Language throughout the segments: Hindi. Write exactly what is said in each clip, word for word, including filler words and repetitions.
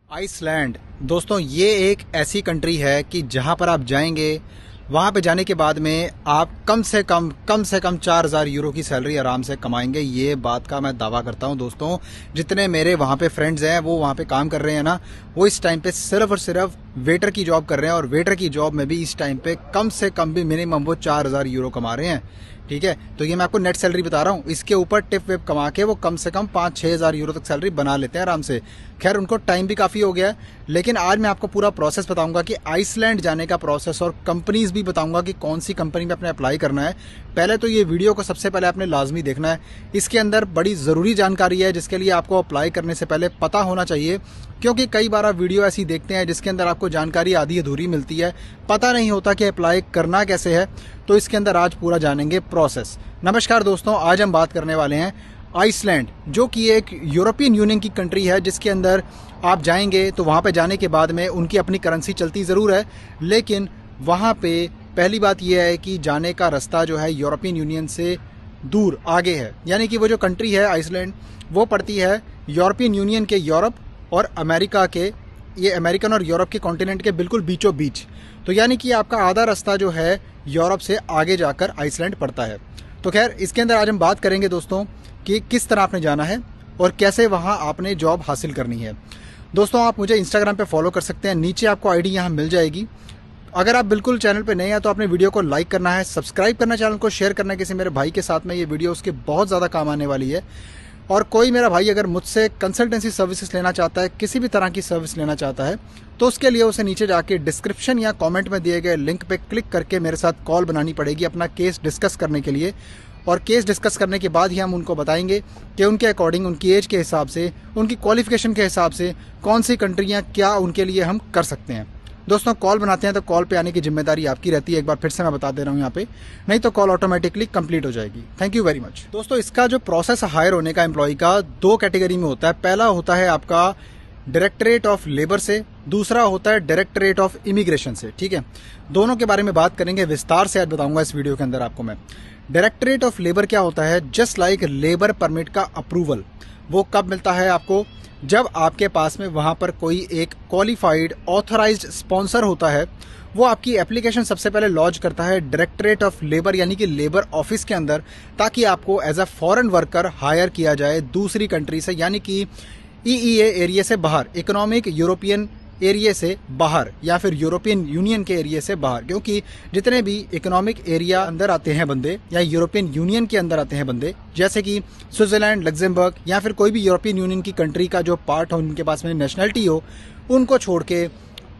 आइसलैंड दोस्तों ये एक ऐसी कंट्री है कि जहां पर आप जाएंगे वहां पे जाने के बाद में आप कम से कम कम से कम चार हज़ार यूरो की सैलरी आराम से कमाएंगे। ये बात का मैं दावा करता हूं दोस्तों। जितने मेरे वहां पे फ्रेंड्स हैं वो वहां पे काम कर रहे हैं ना, वो इस टाइम पे सिर्फ और सिर्फ वेटर की जॉब कर रहे हैं और वेटर की जॉब में भी इस टाइम पे कम से कम भी मिनिमम वो चार हज़ार यूरो कमा रहे हैं। ठीक है, तो ये मैं आपको नेट सैलरी बता रहा हूँ। इसके ऊपर टिप विप कमा के वो कम से कम पाँच छः हज़ार यूरो तक सैलरी बना लेते हैं आराम से। खैर उनको टाइम भी काफ़ी हो गया है, लेकिन आज मैं आपको पूरा प्रोसेस बताऊंगा कि आइसलैंड जाने का प्रोसेस, और कंपनीज भी बताऊंगा कि कौन सी कंपनी में अपने अप्लाई करना है। पहले तो ये वीडियो को सबसे पहले आपने लाजमी देखना है। इसके अंदर बड़ी ज़रूरी जानकारी है जिसके लिए आपको अप्लाई करने से पहले पता होना चाहिए, क्योंकि कई बार आप वीडियो ऐसी देखते हैं जिसके अंदर आपको जानकारी आधी अधूरी मिलती है, पता नहीं होता कि अप्लाई करना कैसे है। तो इसके अंदर आज पूरा जानेंगे प्रोसेस। नमस्कार दोस्तों, आज हम बात करने वाले हैं आइसलैंड, जो कि एक यूरोपियन यूनियन की कंट्री है जिसके अंदर आप जाएंगे तो वहाँ पे जाने के बाद में उनकी अपनी करेंसी चलती ज़रूर है, लेकिन वहाँ पे पहली बात यह है कि जाने का रास्ता जो है यूरोपियन यूनियन से दूर आगे है। यानी कि वो जो कंट्री है आइसलैंड, वो पड़ती है यूरोपियन यूनियन के यूरोप और अमेरिका के, ये अमेरिकन और यूरोप के कॉन्टिनेंट के बिल्कुल बीचों बीच। तो यानी कि आपका आधा रास्ता जो है यूरोप से आगे जाकर आइसलैंड पड़ता है। तो खैर इसके अंदर आज हम बात करेंगे दोस्तों कि किस तरह आपने जाना है और कैसे वहाँ आपने जॉब हासिल करनी है। दोस्तों आप मुझे इंस्टाग्राम पे फॉलो कर सकते हैं, नीचे आपको आईडी यहाँ मिल जाएगी। अगर आप बिल्कुल चैनल पे नए हैं तो आपने वीडियो को लाइक करना है, सब्सक्राइब करना, चैनल को शेयर करना है किसी मेरे भाई के साथ में। ये वीडियो उसके बहुत ज़्यादा काम आने वाली है। और कोई मेरा भाई अगर मुझसे कंसल्टेंसी सर्विसेज लेना चाहता है, किसी भी तरह की सर्विस लेना चाहता है, तो उसके लिए उसे नीचे जाके डिस्क्रिप्शन या कमेंट में दिए गए लिंक पे क्लिक करके मेरे साथ कॉल बनानी पड़ेगी अपना केस डिस्कस करने के लिए। और केस डिस्कस करने के बाद ही हम उनको बताएंगे कि उनके अकॉर्डिंग, उनकी एज के हिसाब से, उनकी क्वालिफिकेशन के हिसाब से कौन सी कंट्रियाँ क्या उनके लिए हम कर सकते हैं। दोस्तों कॉल बनाते हैं तो कॉल पे आने की जिम्मेदारी आपकी रहती है। एक बार फिर से मैं बता दे रहा हूँ यहाँ पे, नहीं तो कॉल ऑटोमेटिकली कंप्लीट हो जाएगी। Thank you very much. दोस्तों इसका जो प्रोसेस हायर होने का एम्प्लॉय का दो कैटेगरी में होता है। पहला होता है आपका डायरेक्टरेट ऑफ लेबर से, दूसरा होता है डायरेक्टरेट ऑफ इमिग्रेशन से। ठीक है, दोनों के बारे में बात करेंगे, विस्तार से आज बताऊंगा इस वीडियो के अंदर आपको मैं। डायरेक्टरेट ऑफ लेबर क्या होता है? जस्ट लाइक लेबर परमिट का अप्रूवल। वो कब मिलता है आपको? जब आपके पास में वहां पर कोई एक क्वालिफाइड ऑथराइज्ड स्पॉन्सर होता है, वो आपकी एप्लीकेशन सबसे पहले लॉन्च करता है डायरेक्टरेट ऑफ लेबर यानी कि लेबर ऑफिस के अंदर, ताकि आपको as a foreign worker hire किया जाए दूसरी कंट्री से, यानी कि ईईए एरिया से बाहर, इकोनॉमिक यूरोपियन एरिया से बाहर, या फिर यूरोपियन यूनियन के एरिया से बाहर। क्योंकि जितने भी इकोनॉमिक एरिया अंदर आते हैं बंदे, या यूरोपियन यूनियन के अंदर आते हैं बंदे, जैसे कि स्विट्जरलैंड, लग्जमबर्ग, या फिर कोई भी यूरोपियन यूनियन की कंट्री का जो पार्ट हो, उनके पास में नेशनलिटी हो, उनको छोड़ के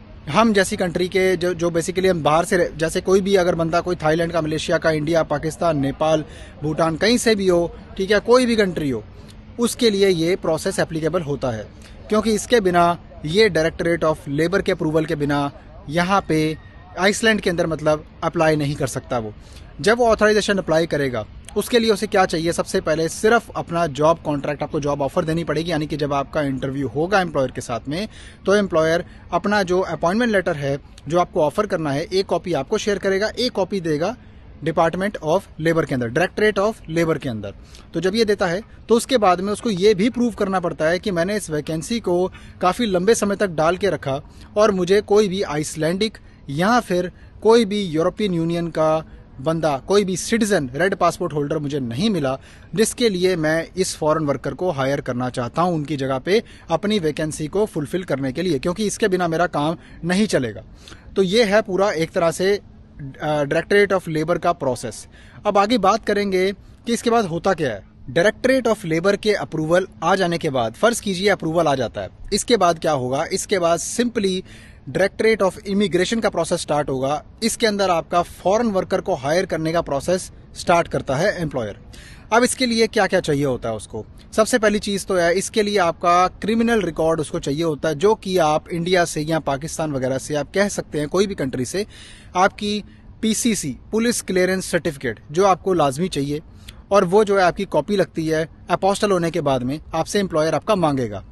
हम जैसी कंट्री के जो जो बेसिकली हम बाहर से, जैसे कोई भी अगर बंदा कोई थाईलैंड का, मलेशिया का, इंडिया, पाकिस्तान, नेपाल, भूटान, कहीं से भी हो, ठीक है, कोई भी कंट्री हो, उसके लिए ये प्रोसेस एप्लीकेबल होता है। क्योंकि इसके बिना, ये डायरेक्टरेट ऑफ लेबर के अप्रूवल के बिना यहाँ पे आइसलैंड के अंदर मतलब अप्लाई नहीं कर सकता। वो जब वो ऑथराइजेशन अप्लाई करेगा, उसके लिए उसे क्या चाहिए? सबसे पहले सिर्फ अपना जॉब कॉन्ट्रैक्ट, आपको जॉब ऑफर देनी पड़ेगी। यानी कि जब आपका इंटरव्यू होगा एम्प्लॉयर के साथ में, तो एम्प्लॉयर अपना जो अपॉइंटमेंट लेटर है जो आपको ऑफर करना है, एक कॉपी आपको शेयर करेगा, एक कॉपी देगा डिपार्टमेंट ऑफ लेबर के अंदर, डायरेक्टरेट ऑफ लेबर के अंदर। तो जब ये देता है तो उसके बाद में उसको ये भी प्रूव करना पड़ता है कि मैंने इस वैकेंसी को काफ़ी लंबे समय तक डाल के रखा और मुझे कोई भी आइसलैंडिक या फिर कोई भी यूरोपियन यूनियन का बंदा, कोई भी सिटीजन, रेड पासपोर्ट होल्डर मुझे नहीं मिला, जिसके लिए मैं इस फॉरेन वर्कर को हायर करना चाहता हूं उनकी जगह पे अपनी वैकेंसी को फुलफिल करने के लिए, क्योंकि इसके बिना मेरा काम नहीं चलेगा। तो ये है पूरा एक तरह से डायरेक्टरेट ऑफ लेबर का प्रोसेस। अब आगे बात करेंगे कि इसके बाद होता क्या है। डायरेक्टरेट ऑफ लेबर के अप्रूवल आ जाने के बाद, फर्ज कीजिए अप्रूवल आ जाता है, इसके बाद क्या होगा? इसके बाद सिंपली डायरेक्टरेट ऑफ इमिग्रेशन का प्रोसेस स्टार्ट होगा। इसके अंदर आपका फॉरेन वर्कर को हायर करने का प्रोसेस स्टार्ट करता है एम्प्लॉयर। अब इसके लिए क्या क्या चाहिए होता है उसको? सबसे पहली चीज़ तो है, इसके लिए आपका क्रिमिनल रिकॉर्ड उसको चाहिए होता है, जो कि आप इंडिया से या पाकिस्तान वगैरह से, आप कह सकते हैं कोई भी कंट्री से, आपकी पीसीसी, पुलिस क्लियरेंस सर्टिफिकेट, जो आपको लाजमी चाहिए। और वो जो है आपकी कॉपी लगती है, अपोस्टल होने के बाद में आपसे एम्प्लॉयर आपका मांगेगा।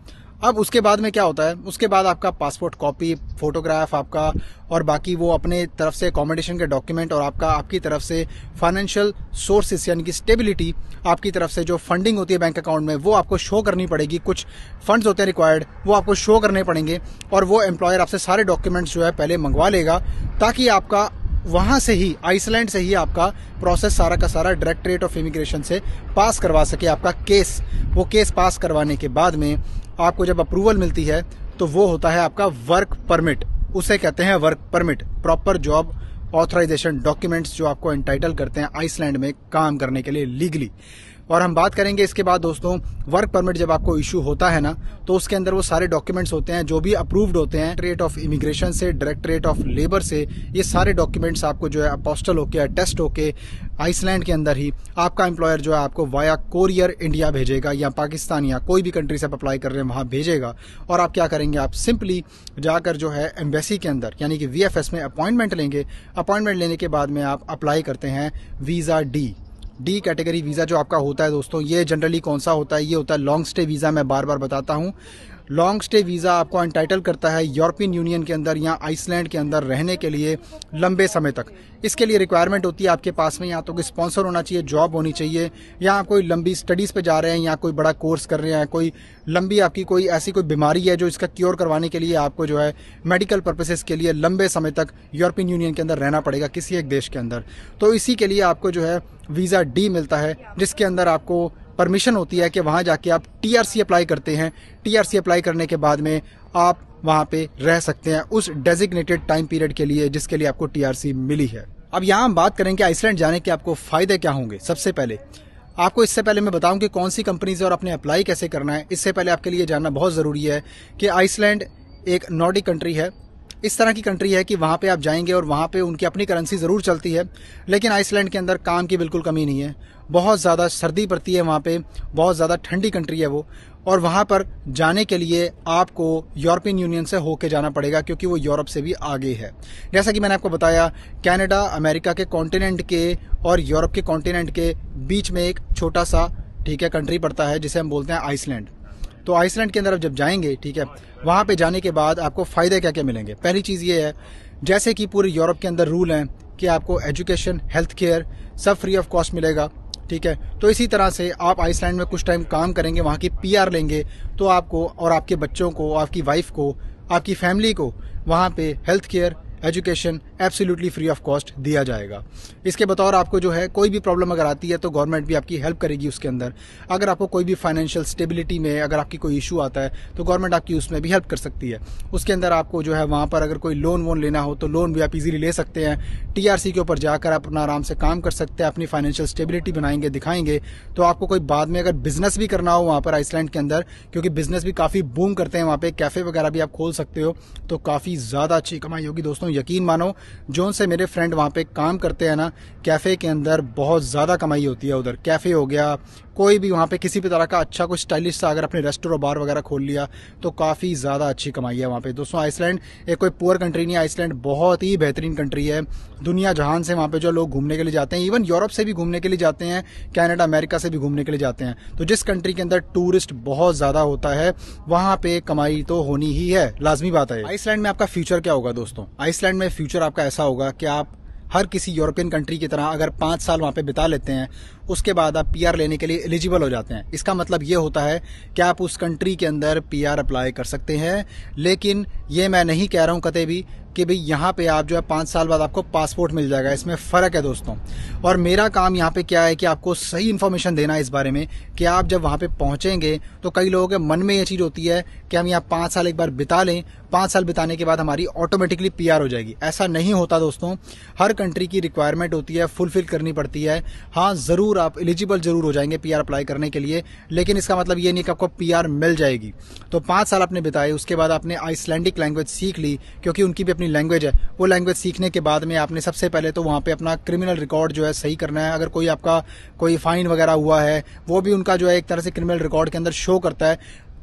अब उसके बाद में क्या होता है, उसके बाद आपका पासपोर्ट कॉपी, फोटोग्राफ आपका, और बाकी वो अपने तरफ से अकोमोडेशन के डॉक्यूमेंट, और आपका आपकी तरफ से फाइनेंशियल सोर्सेस यानी कि स्टेबिलिटी, आपकी तरफ से जो फंडिंग होती है बैंक अकाउंट में वो आपको शो करनी पड़ेगी। कुछ फंड्स होते हैं रिक्वायर्ड, वो आपको शो करने पड़ेंगे, और वो एम्प्लॉयर आपसे सारे डॉक्यूमेंट्स जो है पहले मंगवा लेगा, ताकि आपका वहाँ से ही, आइसलैंड से ही आपका प्रोसेस सारा का सारा डायरेक्टरेट ऑफ इमिग्रेशन से पास करवा सके आपका केस। वो केस पास करवाने के बाद में आपको जब अप्रूवल मिलती है तो वो होता है आपका वर्क परमिट, उसे कहते हैं work permit, proper job authorization documents जो आपको एंटाइटल करते हैं आइसलैंड में काम करने के लिए लीगली। और हम बात करेंगे इसके बाद दोस्तों, वर्क परमिट जब आपको इशू होता है ना, तो उसके अंदर वो सारे डॉक्यूमेंट्स होते हैं जो भी अप्रूव्ड होते हैं डायरेक्टरेट ऑफ इमिग्रेशन से, डायरेक्टरेट ऑफ लेबर से। ये सारे डॉक्यूमेंट्स आपको जो है अपोस्टल होके, टेस्ट होके आइसलैंड के अंदर ही आपका एम्प्लॉयर जो है आपको वाया कोरियर इंडिया भेजेगा, या पाकिस्तान या कोई भी कंट्री से आप अप्लाई कर रहे हैं वहाँ भेजेगा। और आप क्या करेंगे, आप सिंपली जाकर जो है एम्बेसी के अंदर यानी कि वी एफ एस में अपॉइंटमेंट लेंगे। अपॉइंटमेंट लेने के बाद में आप अप्लाई करते हैं visa D D category visa जो आपका होता है दोस्तों। ये जनरली कौन सा होता है, ये होता है लॉन्ग स्टे वीज़ा। मैं बार बार बताता हूँ, लॉन्ग स्टे वीज़ा आपको एंटाइटल करता है यूरोपियन यूनियन के अंदर या आइसलैंड के अंदर रहने के लिए लंबे समय तक। इसके लिए रिक्वायरमेंट होती है आपके पास में या तो कोई स्पॉन्सर होना चाहिए, जॉब होनी चाहिए, या आप कोई लंबी स्टडीज़ पे जा रहे हैं, या कोई बड़ा कोर्स कर रहे हैं, कोई लंबी आपकी कोई ऐसी कोई बीमारी है जो इसका क्योर करवाने के लिए आपको जो है मेडिकल पर्पसेस के लिए लंबे समय तक यूरोपियन यूनियन के अंदर रहना पड़ेगा किसी एक देश के अंदर। तो इसी के लिए आपको जो है वीज़ा डी मिलता है, जिसके अंदर आपको परमिशन होती है कि वहाँ जाके आप टी आर सी अप्लाई करते हैं। टी आर सी अप्लाई करने के बाद में आप वहाँ पे रह सकते हैं उस डेजिग्नेटेड टाइम पीरियड के लिए जिसके लिए आपको टी आर सी मिली है। अब यहाँ हम बात करेंगे आइसलैंड जाने के आपको फ़ायदे क्या होंगे। सबसे पहले आपको, इससे पहले मैं बताऊं कि कौन सी कंपनीज है और अपने अप्लाई कैसे करना है, इससे पहले आपके लिए जानना बहुत ज़रूरी है कि आइसलैंड एक नॉर्डिक कंट्री है। इस तरह की कंट्री है कि वहाँ पे आप जाएंगे और वहाँ पे उनकी अपनी करेंसी ज़रूर चलती है, लेकिन आइसलैंड के अंदर काम की बिल्कुल कमी नहीं है। बहुत ज़्यादा सर्दी पड़ती है वहाँ पे, बहुत ज़्यादा ठंडी कंट्री है वो, और वहाँ पर जाने के लिए आपको यूरोपियन यूनियन से होके जाना पड़ेगा क्योंकि वो यूरोप से भी आगे है। जैसा कि मैंने आपको बताया, कनाडा अमेरिका के कॉन्टिनेंट के और यूरोप के कॉन्टिनेंट के बीच में एक छोटा सा ठीक है कंट्री पड़ता है जिसे हम बोलते हैं आइसलैंड। तो आइसलैंड के अंदर आप जब जाएंगे, ठीक है, वहाँ पे जाने के बाद आपको फ़ायदे क्या क्या मिलेंगे। पहली चीज़ ये है, जैसे कि पूरे यूरोप के अंदर रूल हैं कि आपको एजुकेशन, हेल्थ केयर सब फ्री ऑफ कॉस्ट मिलेगा, ठीक है। तो इसी तरह से आप आइसलैंड में कुछ टाइम काम करेंगे, वहाँ की पी आर लेंगे, तो आपको और आपके बच्चों को, आपकी वाइफ को, आपकी फैमिली को वहाँ पे health care, education absolutely free of cost दिया जाएगा। इसके बतौर आपको जो है कोई भी प्रॉब्लम अगर आती है तो गवर्नमेंट भी आपकी हेल्प करेगी उसके अंदर। अगर आपको कोई भी फाइनेंशियल स्टेबिलिटी में अगर आपकी कोई इशू आता है तो गवर्नमेंट आपकी उसमें भी हेल्प कर सकती है। उसके अंदर आपको जो है वहाँ पर अगर कोई लोन वोन लेना हो तो लोन भी आप इजीली ले सकते हैं। टी आर सी के ऊपर जाकर आप अपना आराम से काम कर सकते हैं, अपनी फाइनेंशियल स्टेबिलिटी बनाएंगे, दिखाएंगे। तो आपको कोई बाद में अगर बिजनेस भी करना हो वहाँ पर आइसलैंड के अंदर, क्योंकि बिजनेस भी काफ़ी बूम करते हैं वहाँ पे, कैफ़े वगैरह भी आप खोल सकते हो, तो काफ़ी ज़्यादा अच्छी कमाई होगी दोस्तों। यकीन मानो, जोन से मेरे फ्रेंड वहाँ पे काम करते हैं ना, कैफ़े के अंदर बहुत ज़्यादा कमाई होती है। उधर कैफ़े हो गया, कोई भी वहाँ पे किसी भी तरह का अच्छा कोई स्टाइलिश सा अगर अपने रेस्टोरेंट बार वगैरह खोल लिया तो काफ़ी ज़्यादा अच्छी कमाई है वहाँ पे दोस्तों। आइसलैंड एक कोई पुअर कंट्री नहीं है, आइसलैंड बहुत ही बेहतरीन कंट्री है। दुनिया जहान से वहाँ पे जो लोग घूमने के लिए जाते हैं, इवन यूरोप से भी घूमने के लिए जाते हैं, कनाडा अमेरिका से भी घूमने के लिए जाते हैं। तो जिस कंट्री के अंदर टूरिस्ट बहुत ज़्यादा होता है वहाँ पे कमाई तो होनी ही है, लाजमी बात है। आइसलैंड में आपका फ्यूचर क्या होगा दोस्तों? आइसलैंड में फ्यूचर आपका ऐसा होगा कि आप हर किसी यूरोपियन कंट्री की तरह अगर पाँच साल वहाँ पे बिता लेते हैं, उसके बाद आप पी आर लेने के लिए एलिजिबल हो जाते हैं। इसका मतलब ये होता है कि आप उस कंट्री के अंदर पी आर अप्लाई कर सकते हैं। लेकिन ये मैं नहीं कह रहा हूँ कतई भी कि भाई यहाँ पे आप जो है पाँच साल बाद आपको पासपोर्ट मिल जाएगा, इसमें फ़र्क है दोस्तों। और मेरा काम यहाँ पे क्या है कि आपको सही इन्फॉर्मेशन देना है इस बारे में कि आप जब वहाँ पे पहुँचेंगे तो कई लोगों के मन में ये चीज़ होती है कि हम यहाँ पाँच साल एक बार बिता लें, पाँच साल बिताने के बाद हमारी ऑटोमेटिकली पी आर हो जाएगी। ऐसा नहीं होता दोस्तों, हर कंट्री की रिक्वायरमेंट होती है, फुलफिल करनी पड़ती है। हाँ ज़रूर आप एलिजिबल जरूर हो जाएंगे पी आर अप्लाई करने के लिए, लेकिन इसका मतलब ये नहीं कि आपको पी आर मिल जाएगी। तो पाँच साल आपने बिताए, उसके बाद आपने आइसलैंडिक लैंग्वेज सीख ली, क्योंकि उनकी भी अपनी लैंग्वेज है। वो लैंग्वेज सीखने के बाद में आपने सबसे पहले तो वहाँ पे अपना क्रिमिनल रिकॉर्ड जो है सही करना है। अगर कोई आपका कोई फाइन वगैरह हुआ है वो भी उनका जो है एक तरह से क्रिमिनल रिकॉर्ड के अंदर शो करता है।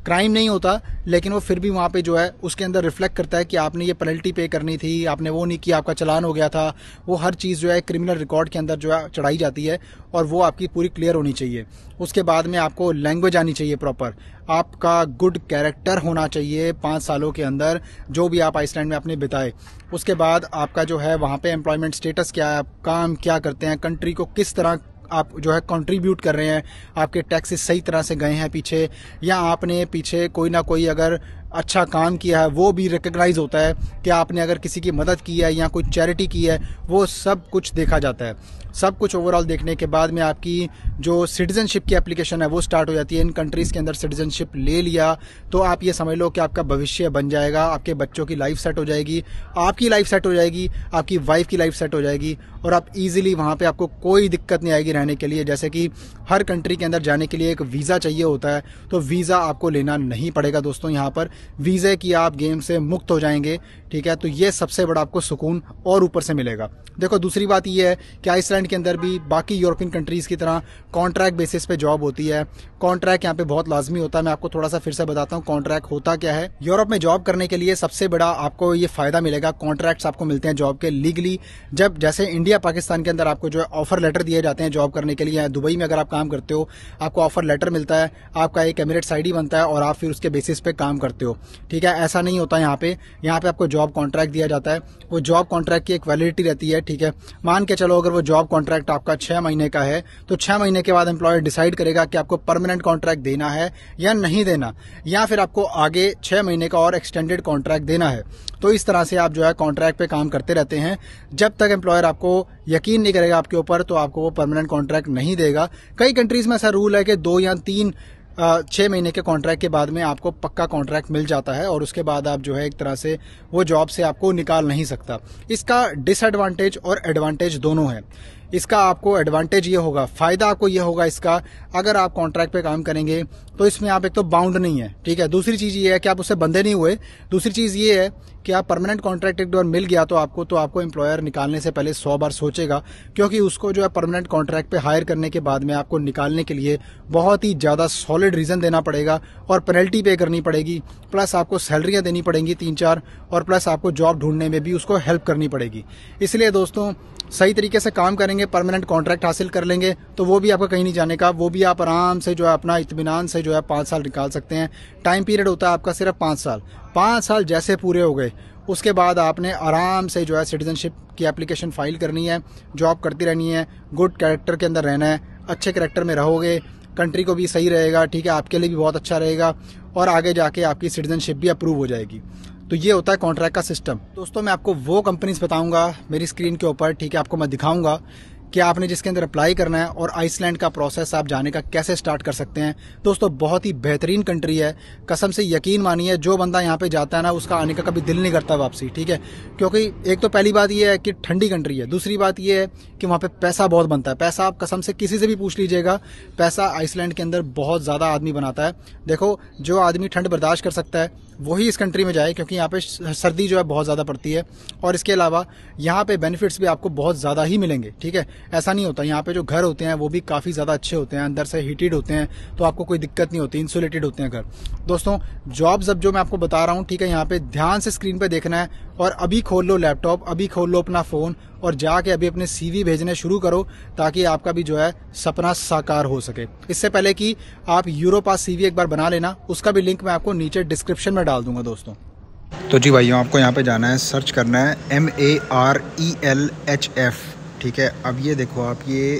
क्राइम नहीं होता, लेकिन वो फिर भी वहाँ पे जो है उसके अंदर रिफ्लेक्ट करता है कि आपने ये पेनल्टी पे करनी थी, आपने वो नहीं किया, आपका चालान हो गया था। वो हर चीज़ जो है क्रिमिनल रिकॉर्ड के अंदर जो है चढ़ाई जाती है और वो आपकी पूरी क्लियर होनी चाहिए। उसके बाद में आपको लैंग्वेज आनी चाहिए प्रॉपर, आपका गुड कैरेक्टर होना चाहिए पाँच सालों के अंदर जो भी आप आइसलैंड में आपने बिताए। उसके बाद आपका जो है वहाँ पे एम्प्लॉयमेंट स्टेटस क्या है, आप काम क्या करते हैं, कंट्री को किस तरह आप जो है कंट्रीब्यूट कर रहे हैं, आपके टैक्सेस सही तरह से गए हैं पीछे, या आपने पीछे कोई ना कोई अगर अच्छा काम किया है वो भी रिकग्नाइज होता है कि आपने अगर किसी की मदद की है या कोई चैरिटी की है, वो सब कुछ देखा जाता है। सब कुछ ओवरऑल देखने के बाद में आपकी जो सिटीजनशिप की एप्लीकेशन है वो स्टार्ट हो जाती है। इन कंट्रीज़ के अंदर सिटीजनशिप ले लिया तो आप ये समझ लो कि आपका भविष्य बन जाएगा, आपके बच्चों की लाइफ सेट हो जाएगी, आपकी लाइफ सेट हो जाएगी, आपकी वाइफ की लाइफ सेट हो जाएगी और आप इजीली वहाँ पे आपको कोई दिक्कत नहीं आएगी रहने के लिए। जैसे कि हर कंट्री के अंदर जाने के लिए एक वीज़ा चाहिए होता है, तो वीज़ा आपको लेना नहीं पड़ेगा दोस्तों। यहाँ पर वीज़े की आप गेम से मुक्त हो जाएंगे, ठीक है। तो ये सबसे बड़ा आपको सुकून और ऊपर से मिलेगा। देखो दूसरी बात ये है कि आइसलैंड के अंदर भी बाकी यूरोपियन कंट्रीज़ की तरह कॉन्ट्रैक्ट बेसिस पे जॉब होती है। कॉन्ट्रैक्ट यहाँ पे बहुत लाजमी होता है। मैं आपको थोड़ा सा फिर से बताता हूँ कॉन्ट्रैक्ट होता क्या है। यूरोप में जॉब करने के लिए सबसे बड़ा आपको ये फ़ायदा मिलेगा, कॉन्ट्रैक्ट्स आपको मिलते हैं जॉब के लीगली। जब जैसे इंडिया पाकिस्तान के अंदर आपको जो है ऑफर लेटर दिए जाते हैं जॉब करने के लिए, दुबई में अगर आप काम करते हो आपको ऑफर लेटर मिलता है, आपका एक एमिरेट्स आईडी बनता है और आप फिर उसके बेसिस पे काम करते हो, ठीक है। ऐसा नहीं होता यहाँ पे। यहाँ पे आपको जॉब कॉन्ट्रैक्ट दिया जाता है, वो जॉब कॉन्ट्रैक्ट की एक वैलिडिटी रहती है, ठीक है। मान के चलो अगर वो जॉब कॉन्ट्रैक्ट आपका छह महीने का है तो छह महीने के बाद एम्प्लॉयर डिसाइड करेगा कि आपको परमानेंट कॉन्ट्रैक्ट देना है या नहीं देना, या फिर आपको आगे छह महीने का और एक्सटेंडेड कॉन्ट्रैक्ट देना है। तो इस तरह से आप जो है कॉन्ट्रैक्ट पे काम करते रहते हैं। जब तक एम्प्लॉयर आपको यकीन नहीं करेगा आपके ऊपर तो आपको वो परमानेंट कॉन्ट्रैक्ट नहीं देगा। कई कंट्रीज में ऐसा रूल है कि दो या तीन छः महीने के कॉन्ट्रैक्ट के बाद में आपको पक्का कॉन्ट्रैक्ट मिल जाता है और उसके बाद आप जो है एक तरह से वो जॉब से आपको निकाल नहीं सकता। इसका डिसएडवांटेज और एडवांटेज दोनों है। इसका आपको एडवांटेज ये होगा, फ़ायदा आपको ये होगा इसका, अगर आप कॉन्ट्रैक्ट पे काम करेंगे तो इसमें आप एक तो बाउंड नहीं है, ठीक है। दूसरी चीज़ ये है कि आप उससे बंधे नहीं हुए। दूसरी चीज़ ये है कि आप परमानेंट कॉन्ट्रैक्ट एक बार मिल गया तो आपको तो आपको एम्प्लॉयर निकालने से पहले सौ बार सोचेगा, क्योंकि उसको जो है परमानेंट कॉन्ट्रैक्ट पे हायर करने के बाद में आपको निकालने के लिए बहुत ही ज़्यादा सॉलिड रीज़न देना पड़ेगा और पेनल्टी पे करनी पड़ेगी, प्लस आपको सैलरियाँ देनी पड़ेंगी तीन चार, और प्लस आपको जॉब ढूंढने में भी उसको हेल्प करनी पड़ेगी। इसलिए दोस्तों सही तरीके से काम करेंगे, परमानेंट कॉन्ट्रैक्ट हासिल कर लेंगे तो वो भी आपका कहीं नहीं जाने का, वो भी आप आराम से जो है अपना इत्मीनान से जो है पाँच साल निकाल सकते हैं। टाइम पीरियड होता है आपका सिर्फ पाँच साल। पाँच साल जैसे पूरे हो गए उसके बाद आपने आराम से जो है सिटीजनशिप की एप्लीकेशन फाइल करनी है, जॉब करती रहनी है, गुड कैरेक्टर के अंदर रहना है। अच्छे कैरेक्टर में रहोगे, कंट्री को भी सही रहेगा, ठीक है, आपके लिए भी बहुत अच्छा रहेगा और आगे जाके आपकी सिटीजनशिप भी अप्रूव हो जाएगी। तो ये होता है कॉन्ट्रैक्ट का सिस्टम। दोस्तों मैं आपको वो कंपनीज बताऊंगा मेरी स्क्रीन के ऊपर, ठीक है, आपको मैं दिखाऊंगा कि आपने जिसके अंदर अप्लाई करना है और आइसलैंड का प्रोसेस आप जाने का कैसे स्टार्ट कर सकते हैं। दोस्तों बहुत ही बेहतरीन कंट्री है, कसम से यकीन मानिए जो बंदा यहाँ पे जाता है ना उसका आने का कभी दिल नहीं करता वापसी, ठीक है। क्योंकि एक तो पहली बात ये है कि ठंडी कंट्री है, दूसरी बात ये है कि वहाँ पे पैसा बहुत बनता है। पैसा आप कसम से किसी से भी पूछ लीजिएगा, पैसा आइसलैंड के अंदर बहुत ज़्यादा आदमी बनाता है। देखो जो आदमी ठंड बर्दाश्त कर सकता है वही इस कंट्री में जाए, क्योंकि यहाँ पे सर्दी जो है बहुत ज़्यादा पड़ती है और इसके अलावा यहाँ पे बेनिफिट्स भी आपको बहुत ज़्यादा ही मिलेंगे, ठीक है। ऐसा नहीं होता, यहाँ पे जो घर होते हैं वो भी काफ़ी ज़्यादा अच्छे होते हैं, अंदर से हीटेड होते हैं तो आपको कोई दिक्कत नहीं होती, इंसुलेटेड होते हैं घर। दोस्तों जॉब्स अब जो मैं आपको बता रहा हूँ, ठीक है, यहाँ पे ध्यान से स्क्रीन पे देखना है और अभी खोल लो लैपटॉप, अभी खोल लो अपना फ़ोन और जाके अभी अपने सीवी भेजने शुरू करो ताकि आपका भी जो है सपना साकार हो सके। इससे पहले कि आप यूरोपास सीवी एक बार बना लेना, उसका भी लिंक मैं आपको नीचे डिस्क्रिप्शन में डाल दूंगा दोस्तों। तो जी भाइयों आपको यहाँ पे जाना है, सर्च करना है M A R E L H F, ठीक है। अब ये देखो आप, ये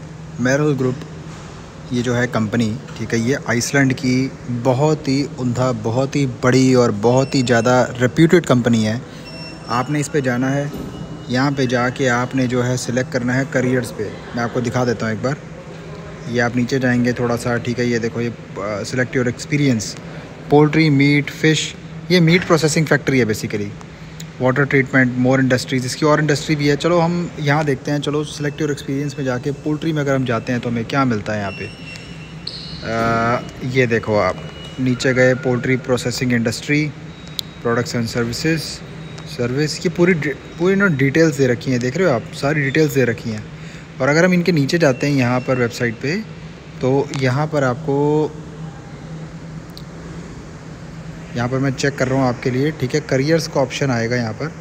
मैरल ग्रुप, ये जो है कंपनी, ठीक है, ये आइसलैंड की बहुत ही उम्दा, बहुत ही बड़ी और बहुत ही ज़्यादा रेप्यूटेड कंपनी है। आपने इस पे जाना है, यहाँ पे जाके आपने जो है सिलेक्ट करना है करियर्स पे। मैं आपको दिखा देता हूँ एक बार, ये आप नीचे जाएंगे थोड़ा सा, ठीक है, ये देखो ये select your experience, poultry, meat, fish, ये मीट प्रोसेसिंग फैक्ट्री है basically, water treatment, more industries, इसकी और इंडस्ट्री भी है। चलो हम यहाँ देखते हैं, चलो सिलेक्ट योर एक्सपीरियंस में जाके पोल्ट्री में अगर हम जाते हैं तो हमें क्या मिलता है यहाँ पे। आ, ये देखो आप नीचे गए, poultry processing industry, products and services, service, ये पूरी पूरी ना डिटेल्स दे रखी हैं, देख रहे हो आप, सारी डिटेल्स दे रखी हैं। और अगर हम इनके नीचे जाते हैं यहाँ पर वेबसाइट पे, तो यहाँ पर आपको यहाँ पर मैं चेक कर रहा हूँ आपके लिए, ठीक है। करियर्स का ऑप्शन आएगा यहाँ पर,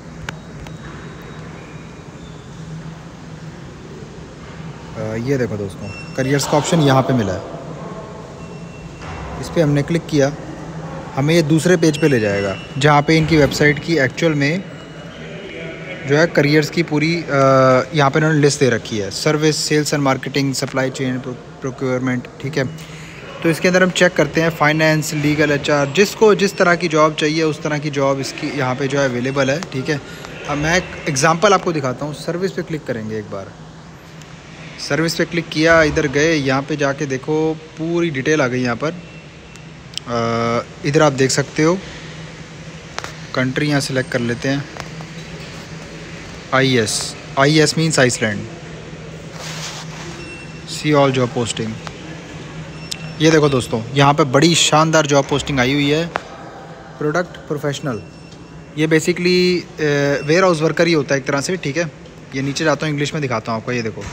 आ, ये देखो दोस्तों, करियर्स का ऑप्शन यहाँ पे मिला है। इस पर हमने क्लिक किया, हमें ये दूसरे पेज पे ले जाएगा जहाँ पे इनकी वेबसाइट की एक्चुअल में जो है करियर्स की पूरी यहाँ पे इन्होंने लिस्ट दे रखी है। Service, sales and marketing, supply chain, procurement, ठीक है। तो इसके अंदर हम चेक करते हैं फाइनेंस, लीगल, एचआर, जिसको जिस तरह की जॉब चाहिए उस तरह की जॉब इसकी यहाँ पे जो है अवेलेबल है, ठीक है। अब मैं एक एग्जांपल आपको दिखाता हूँ। सर्विस पे क्लिक करेंगे, एक बार सर्विस पे क्लिक किया, इधर गए, यहाँ पे जाके देखो पूरी डिटेल आ गई यहाँ पर। इधर आप देख सकते हो, कंट्री यहाँ सेलेक्ट कर लेते हैं, I S, I S means Iceland. See all job posting, ये देखो दोस्तों, यहाँ पे बड़ी शानदार जॉब पोस्टिंग आई हुई है। प्रोडक्ट प्रोफेशनल, ये बेसिकली वेयर हाउस वर्कर ही होता है एक तरह से, ठीक है। ये नीचे जाता हूँ, इंग्लिश में दिखाता हूँ आपको। ये देखो,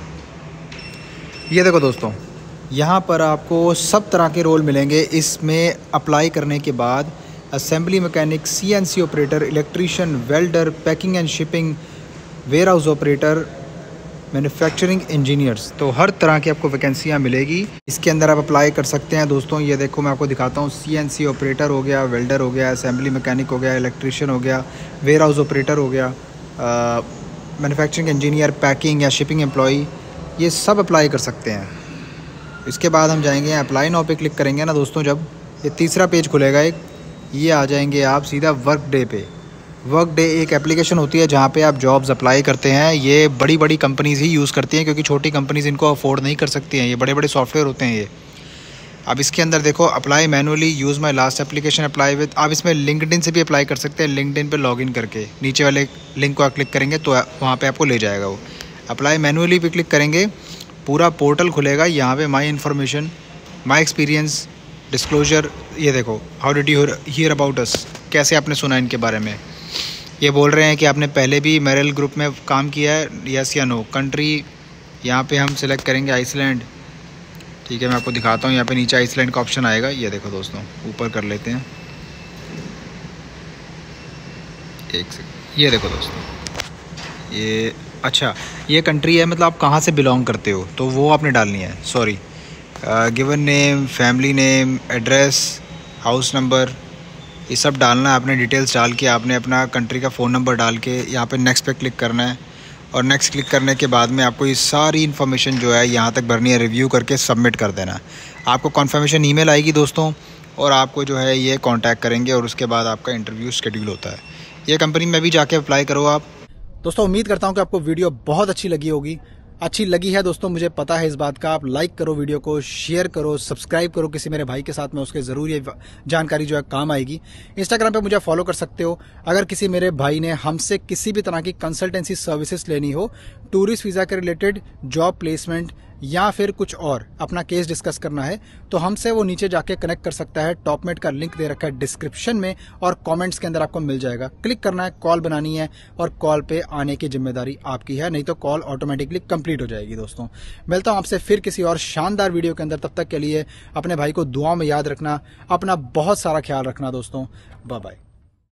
ये देखो दोस्तों, यहाँ पर आपको सब तरह के रोल मिलेंगे इसमें अप्लाई करने के बाद। Assembly mechanic, CNC operator, electrician, welder, packing and shipping, warehouse operator, manufacturing engineers, तो हर तरह की आपको वैकेंसियाँ मिलेगी। इसके अंदर आप अप्लाई कर सकते हैं दोस्तों। ये देखो मैं आपको दिखाता हूँ, सीएनसी ऑपरेटर हो गया, वेल्डर हो गया, असेंबली मैकेनिक हो गया, इलेक्ट्रीशियन हो गया, वेयर हाउस ऑपरेटर हो गया, मैन्युफैक्चरिंग इंजीनियर, पैकिंग या शिपिंग एम्प्लॉई, ये सब अप्लाई कर सकते हैं। इसके बाद हम जाएंगे अप्लाई नाउ पे क्लिक करेंगे ना दोस्तों, जब ये तीसरा पेज खुलेगा एक, ये आ जाएंगे आप सीधा वर्क डे पे। वर्क डे एक एप्लीकेशन होती है जहाँ पे आप जॉब्स अप्लाई करते हैं। ये बड़ी बड़ी कंपनीज़ ही यूज़ करती हैं, क्योंकि छोटी कंपनीज़ इनको अफोर्ड नहीं कर सकती हैं। ये बड़े बड़े सॉफ्टवेयर होते हैं ये। अब इसके अंदर देखो, apply manually, use my last application, apply with, आप इसमें लिंक्डइन से भी अप्लाई कर सकते हैं। लिंक्डइन पे लॉगिन करके नीचे वाले लिंक को क्लिक करेंगे तो वहाँ पे आपको ले जाएगा वो। अप्लाई मैनुअली पे क्लिक करेंगे, पूरा पोर्टल खुलेगा। यहाँ पे my information, my experience, disclosure, ये देखो, how did you hear about us, कैसे आपने सुना इनके बारे में। ये बोल रहे हैं कि आपने पहले भी मेरल ग्रुप में काम किया है, यस या नो। कंट्री यहाँ पे हम सिलेक्ट करेंगे आइसलैंड, ठीक है। मैं आपको दिखाता हूँ, यहाँ पे नीचे आइसलैंड का ऑप्शन आएगा। ये देखो दोस्तों, ऊपर कर लेते हैं, एक सेकंड, ये देखो दोस्तों, ये अच्छा ये कंट्री है, मतलब आप कहाँ से बिलोंग करते हो तो वो आपने डालनी है। Sorry, given name, family name, address, house number, ये सब डालना है आपने। डिटेल्स डाल के आपने अपना कंट्री का फ़ोन नंबर डाल के यहाँ पे नेक्स्ट पे क्लिक करना है। और नेक्स्ट क्लिक करने के बाद में आपको ये सारी इन्फॉर्मेशन जो है यहाँ तक भरनी है, रिव्यू करके सबमिट कर देना है। आपको कन्फर्मेशन ईमेल आएगी दोस्तों, और आपको जो है ये कांटेक्ट करेंगे, और उसके बाद आपका इंटरव्यू शेड्यूल होता है। ये कंपनी में भी जाके अप्लाई करो आप। दोस्तों उम्मीद करता हूँ कि आपको वीडियो बहुत अच्छी लगी होगी। अच्छी लगी है दोस्तों, मुझे पता है इस बात का। आप लाइक करो, वीडियो को शेयर करो, सब्सक्राइब करो किसी मेरे भाई के साथ में, उसके ज़रूर ये जानकारी जो है काम आएगी। इंस्टाग्राम पे मुझे फॉलो कर सकते हो। अगर किसी मेरे भाई ने हमसे किसी भी तरह की कंसल्टेंसी सर्विसेज लेनी हो, टूरिस्ट वीज़ा के रिलेटेड, जॉब प्लेसमेंट या फिर कुछ और अपना केस डिस्कस करना है, तो हमसे वो नीचे जाके कनेक्ट कर सकता है। टॉपमेट का लिंक दे रखा है डिस्क्रिप्शन में, और कमेंट्स के अंदर आपको मिल जाएगा। क्लिक करना है, कॉल बनानी है, और कॉल पे आने की जिम्मेदारी आपकी है, नहीं तो कॉल ऑटोमेटिकली कंप्लीट हो जाएगी। दोस्तों मिलता हूं आपसे फिर किसी और शानदार वीडियो के अंदर। तब तक के लिए अपने भाई को दुआओं में याद रखना, अपना बहुत सारा ख्याल रखना दोस्तों। Bye bye.